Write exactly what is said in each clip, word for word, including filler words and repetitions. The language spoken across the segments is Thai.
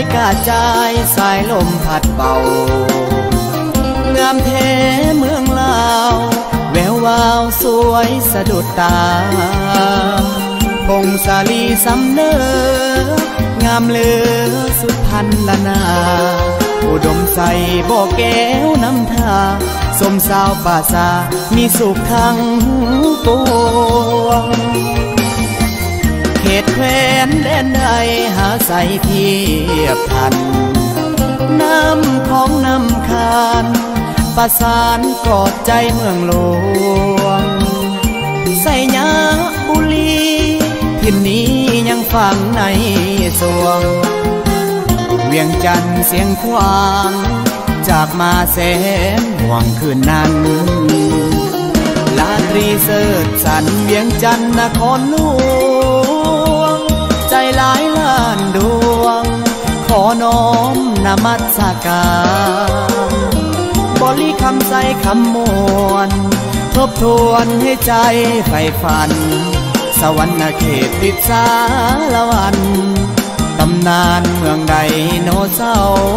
กาใจสายลมพัดเป่างามแท้เมืองลาวแวววาวสวยสะดุดตาพงสาลีสำเนองามเลือสุดพันละนาอุดมใสบ่อแก้วน้ำทาสมสาวป่าซามีสุขทั้งปวงเขตแคว้นแดนใดหาใสเทียบทันน้ำของน้ำคานประสานกอดใจเมืองหลวงไสยาบุรีถิ่นนี้ยังฝังในสวงเวียงจันทร์เสียงควางจากมาแสนห่วงคืนนั้นลาตรีเสิร์ชสันเวียงจันทร์นครหลวงใจหลายล้านดวงขอน้อมนมัสการบริคำใส่คำมวลทบทวนให้ใจใฝ่ฝันสวรรค์เขตติดสารวันตำนานเมืองไดโนเสาร์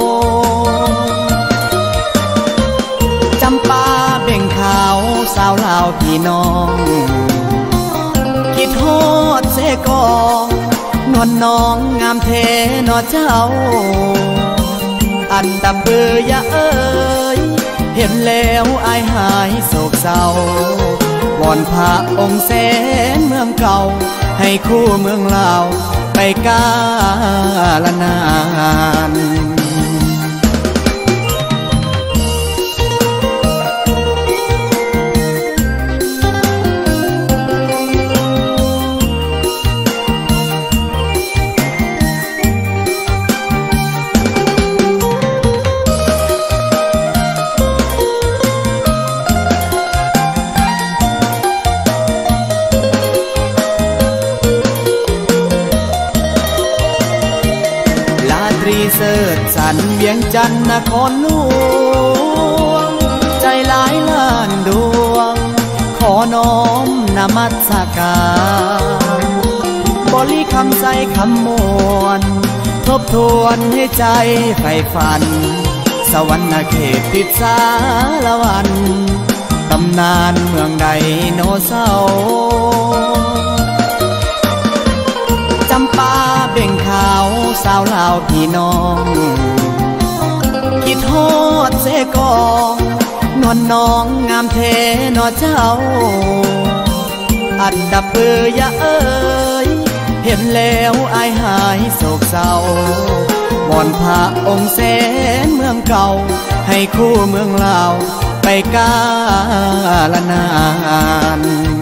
จำปาเบ่งขาวสาวลาวพี่น้องคิดฮอดเสกองนวลน้องงามเทนอเจ้าอันดับเบือยะเอ้ยเห็นแล้วอายหายโศกเศร้าวอนพระองค์แสนเมืองเก่าให้คู่เมืองลาวไปกาลนานเสิร์ชสันเวียงจันทร์นครหลวงใจหลายล้านดวงขอน้อมนมัสการบริคำใส่คำมวลทบทวนให้ใจใฝ่ฝันสวรรค์เขตติดสารวันตำนานเมืองไดโนเสาร์จำปาเบ่งขาวสาวลาวพี่น้องคิดฮอดเสกองนวลน้องงามเทนอเจ้าอันดับเบือยะเอ้ยเห็นแล้วอายหายโศกเศร้าวอนพระองค์แสนเมืองเก่าให้คู่เมืองลาวไปกาลนาน